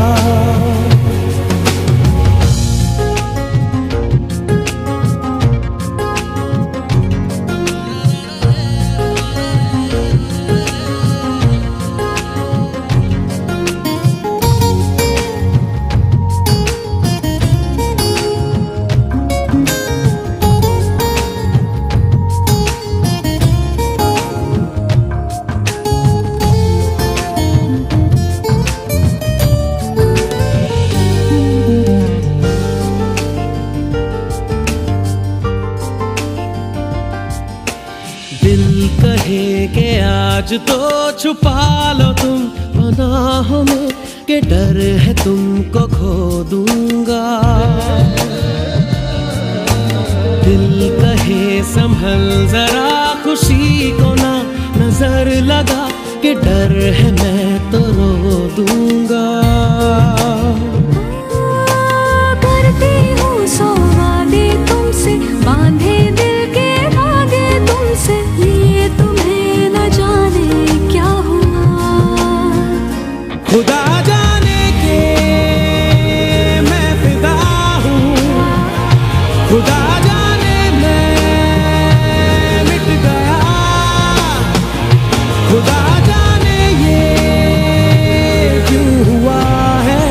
दिल कहे के आज तो छुपा लो तुम पनाहों में, के डर है तुमको खो दूंगा। दिल कहे संभल जरा खुशी को ना नजर लगा, के डर है मैं तो रो दूंगा। करती हूँ सौ वादे तुमसे, बांधे दिल के धागे तुमसे, ये तुम्हें न जाने क्या हुआ। खुदा जाने के मैं फिदा हूँ, खुदा जाने मैं मिट गया, खुदा जाने ये क्यों हुआ है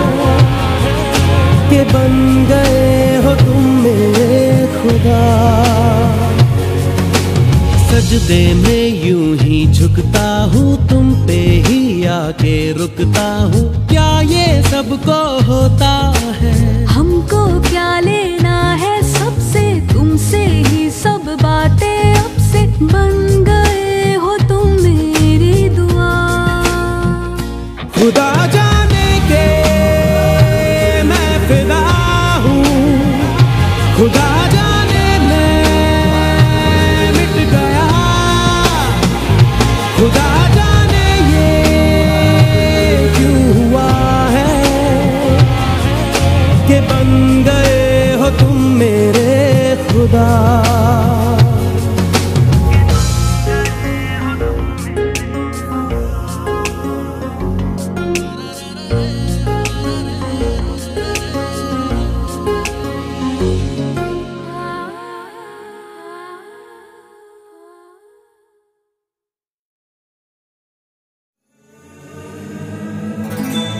कि बन गए हो तुम मेरे खुदा। सजदे में यूं ही झुकता हूँ, तुम पे ही आके रुकता हूँ, क्या ये सबको होता है? हमको क्या लेना है सबसे, तुमसे ही सब बातें अब से, बन गए हो तुम मेरी दुआ। खुदा जाने के मैं फिदा हूँ, खुदा जाने मैं मिट गया, खुदा जाने ये क्यों हुआ है कि बन गए हो तुम मेरे खुदा।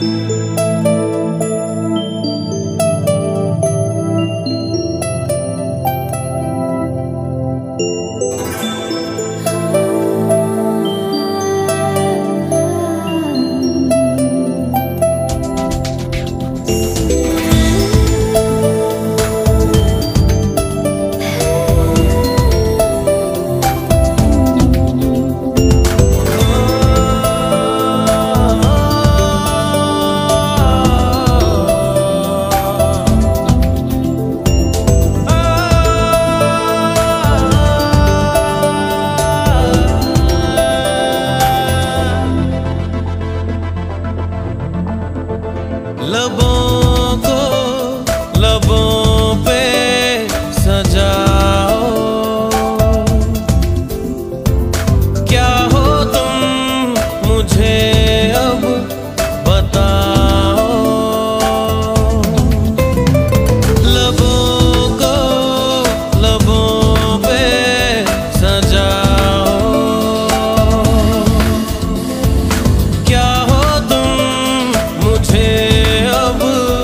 लबों को लबों पे सजाओ, क्या हो तुम मुझे अब बताओ। लबों को लबों पे सजाओ, क्या हो तुम मुझे अब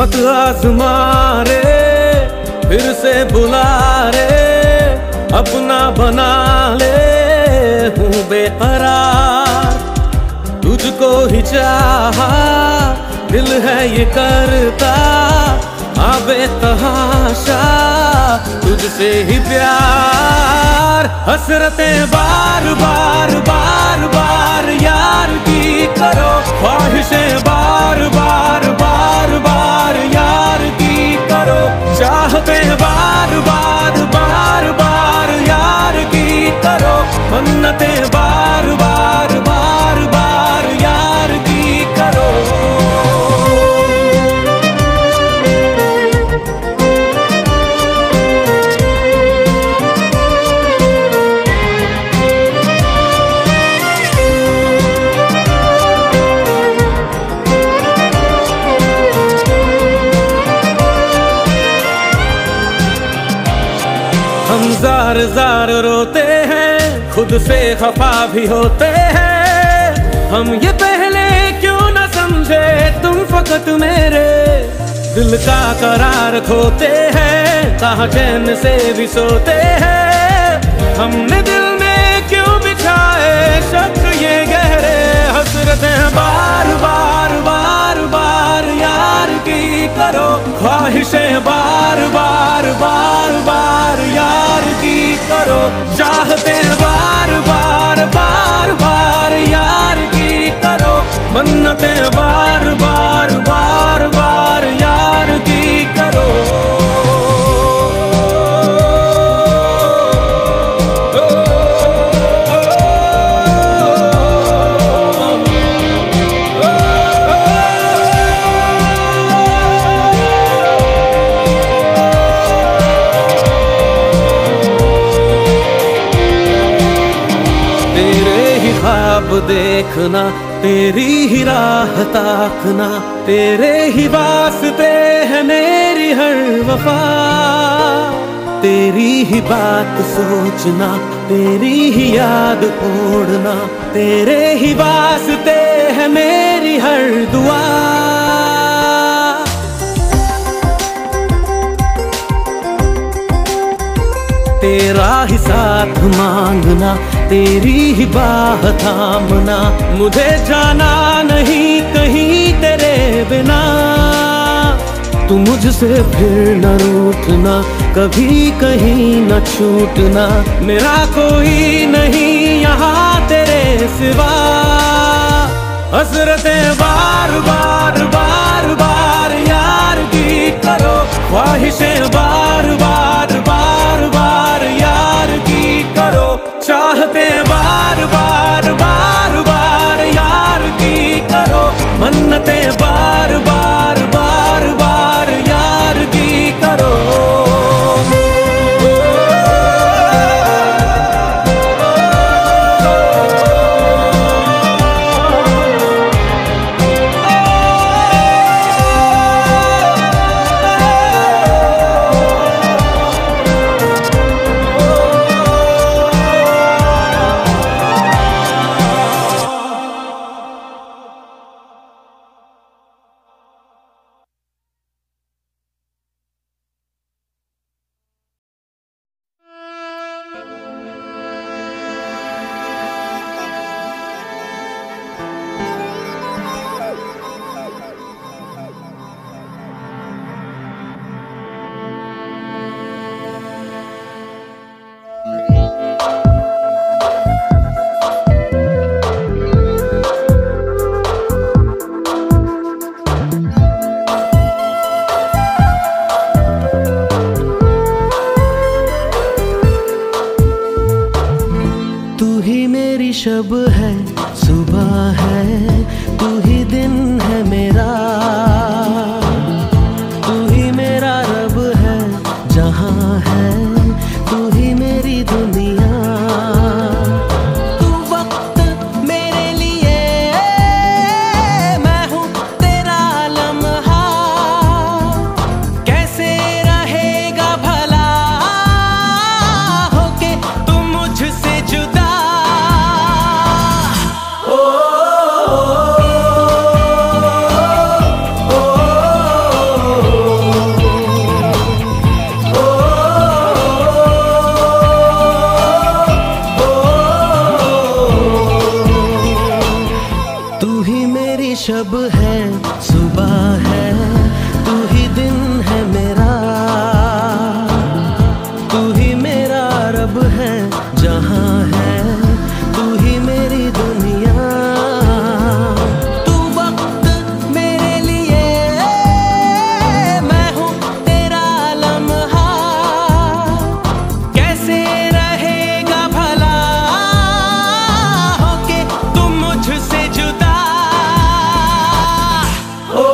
मत आजमा रे, फिर से बुला रे, अपना बना ले, हूँ बेकरार, तुझको ही चाहा, दिल है ये करता, आबे तहाशा, तुझसे ही प्यार, हसरतें बार बार बार बार यार की करो, ख्वाहिशें बार बार बार बार यार की करो, चाहतें बार बार बार बार यार की करो, मन्नतें बार बार बार बार यार की करो। हम जार जार रोते हैं, खुद से खफा भी होते हैं, हम ये पहले क्यों न समझे तुम फकत मेरे दिल का करार खोते हैं, कहाँ चैन से भी सोते हैं, हमने दिल में क्यों बिछाए शक ये गहरे, हसरतें बार बार बार बार यार की करो, ख्वाहिशें बार बार बार बार यार की करो, चाहतें बार बार बार बार यार की करो, मन्नतें बार बार बार बार यार की करो। ख्वाब देखना, तेरी ही राह ताकना, तेरे ही वास्ते है मेरी हर वफा, तेरी ही बात सोचना, तेरी ही याद ओढ़ना, तेरे ही वास्ते है मेरी हर दुआ, तेरा ही साथ मांगना, तेरी ही बाह थामना, मुझे जाना नहीं कहीं तेरे बिना, तू मुझसे फिर न रूठना, कभी कहीं न छूटना, मेरा कोई नहीं यहाँ तेरे सिवा, हसरतें बार बार बार बार यार की करो, ख्वाहिशें बार बार बार बार यार की करो, चाहते बार बार बार बार यार की करो, मन्नतें बार बार बार बार यार की करो। शब है सुबह है, तू ही दिन है मेरा, तू ही मेरा रब है जहाँ है, तू ही मेरी दुनिया। तू वक्त मेरे लिए, मैं हूँ तेरा लम्हा, कैसे रहेगा भला होके तुम मुझसे जुदा। ओ,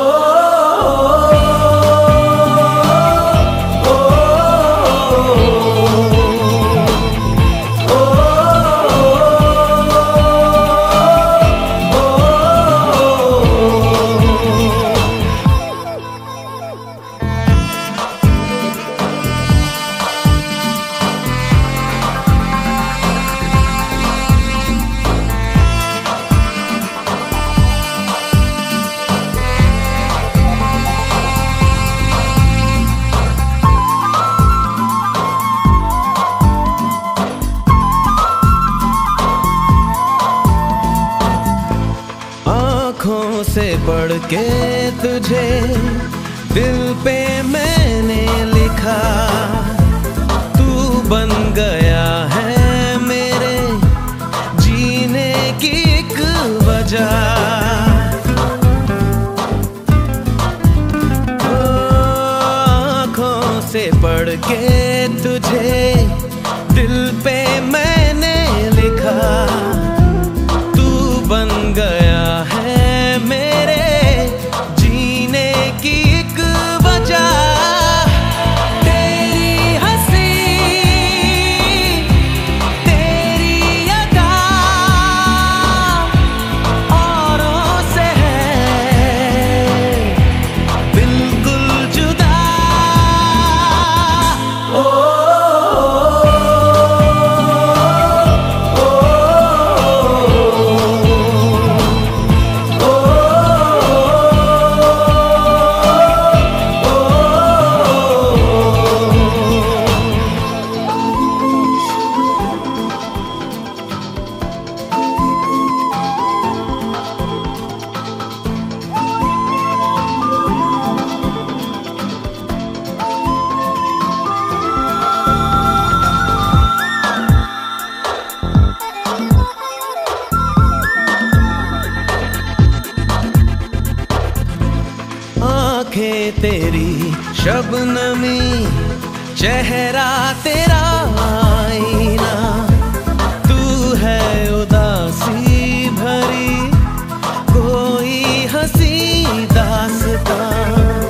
आँखों से पढ़ के तुझे दिल पे मैंने लिखा, तू बन गया है मेरे जीने की एक वजह। आँखों से पढ़ के तुझे दिल पे मैंने लिखा, तू बन गया है मेरे जीने की एक वजह। तेरी हंसी तेरी अदा औरों से है बिल्कुल जुदा। ओ आँखें तेरी शबनमी, चेहरा तेरा आईना, तू है उदासी भरी कोई हंसी दास्तां।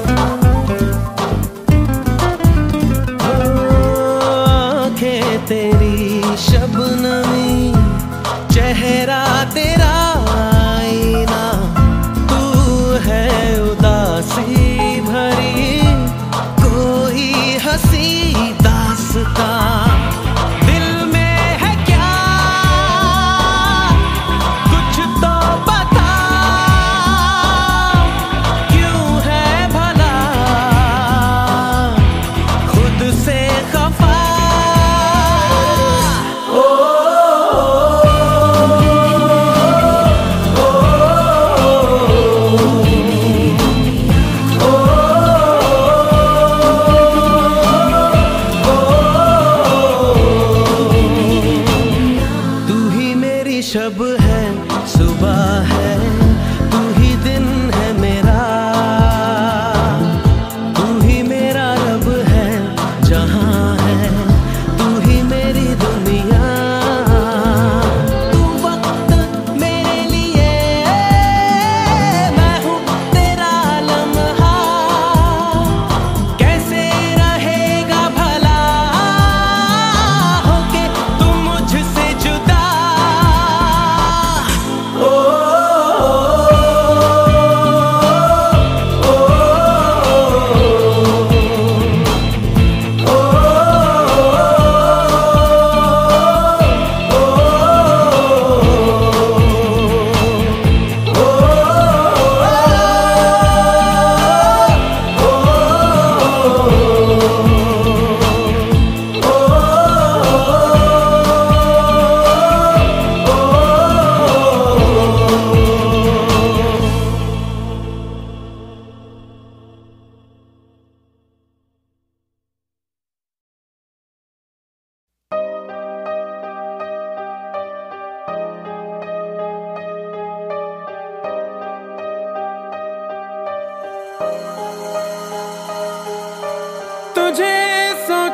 आँखें तेरी शबनमी, चेहरा तेरा आईना, तू है उदासी भरी कोई हंसी दास्तां।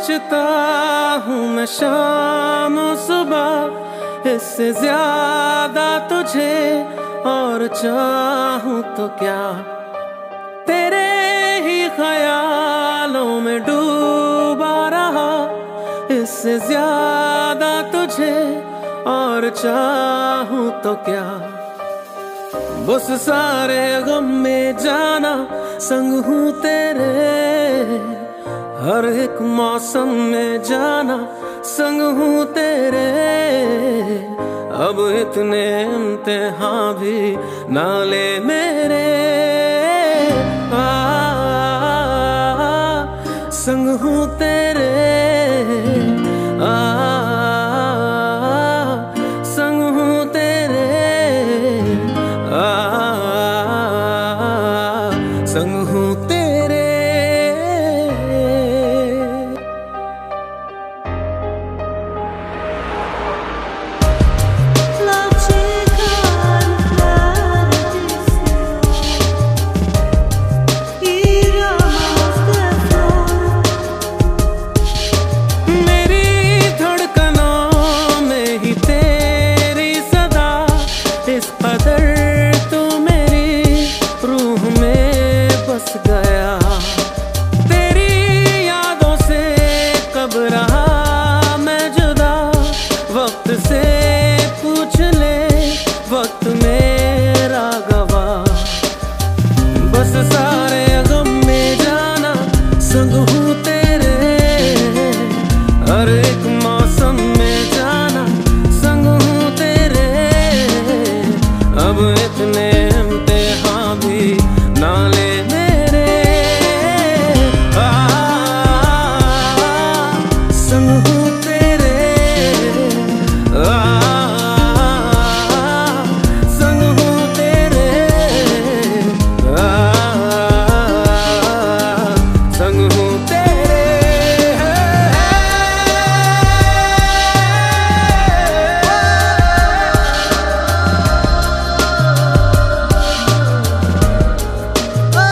सोचता हूँ मैं शाम सुबह, इससे ज्यादा तुझे और चाहूँ तो क्या। तेरे ही ख्यालों में डूबा रहा, इससे ज्यादा तुझे और चाहूँ तो क्या। बस सारे गम में जाना संग हूँ तेरे, हर एक मौसम में जाना संग हूँ तेरे। अब इतने इम्तिहान भी ना ले मेरे, आ, संग हूँ तेरे, आ, संग हूँ तेरे, आ, संग हूँ तेरे। वक्त से पूछ ले, वक्त मेरा गवाह। बस सारे गम में जाना संग हूँ तेरे, हर एक मौसम में जाना संग हूँ तेरे। अब इतने इम्तिहान भी ना ले मेरे, आ, संग हूँ तेरे, आ, संग हूँ तेरे, आ, संग हूँ तेरे। आ,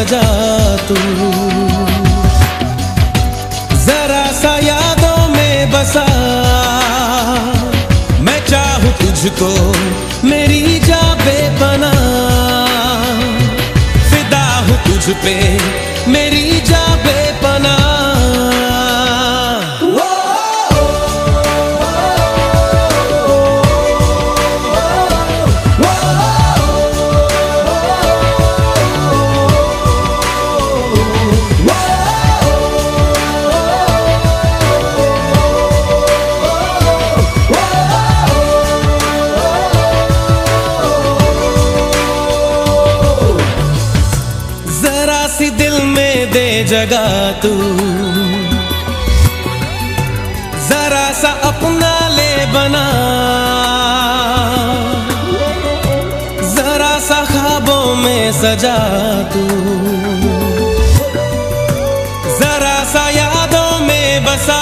सजा तू। जरा सा यादों में बसा मैं चाहूं तुझको मेरी जा बेपनाह। फिदा हूं तुझ पे मेरी जा बेपनाह। सी दिल में दे जगह तू, जरा सा अपना ले बना। जरा सा ख्वाबों में सजा तू, जरा सा यादों में बसा।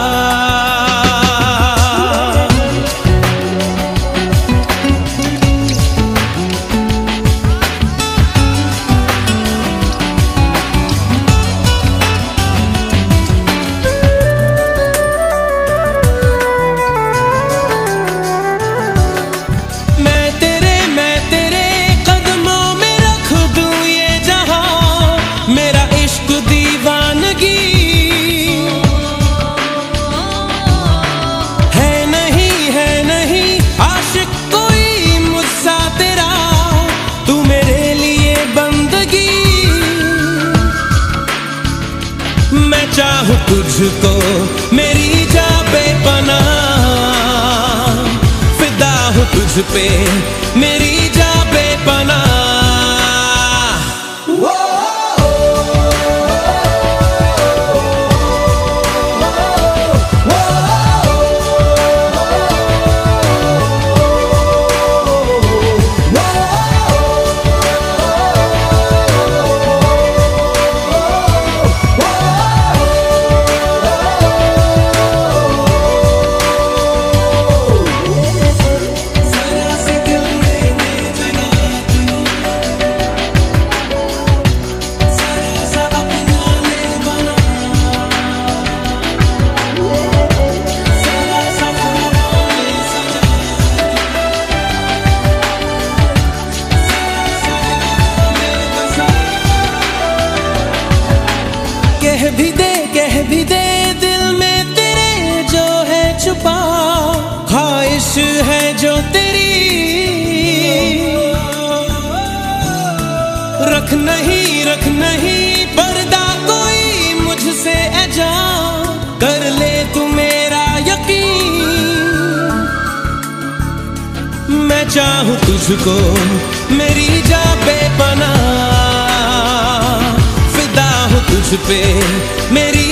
चाहूं तुझको मेरी जा बेपनाह। फिदा हूं तुझ पे मेरी जा बेपनाह। कह भी दे कह भी दे दिल में तेरे जो है छुपा, ख्वाहिश है जो तेरी। रख नहीं रख नहीं पर्दा कोई मुझसे ऐजा, कर ले तू मेरा यकीन। मैं चाहूं तुझको मेरी जा बेपनाह। फिदा हूं तुझ पे मेरी